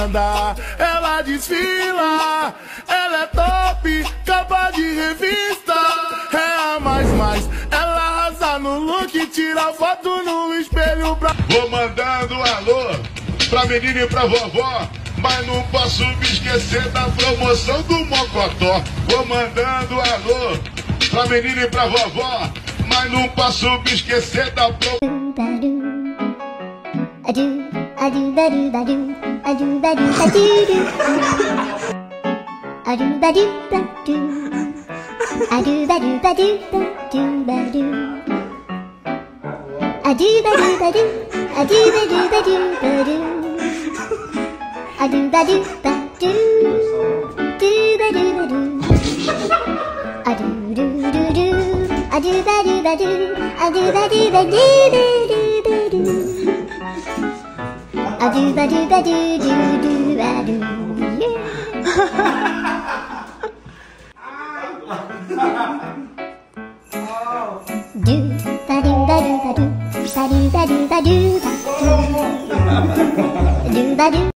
manda, ela desfila. Ela é top, capa de revista. É a mais, ela arrasa no look, tira foto no espelho pra... Vou mandando alô pra menina e pra vovó, mas não posso me esquecer da promoção do Mocotó. Vou mandando alô pra menina e pra vovó, mas não posso me esquecer da promoção.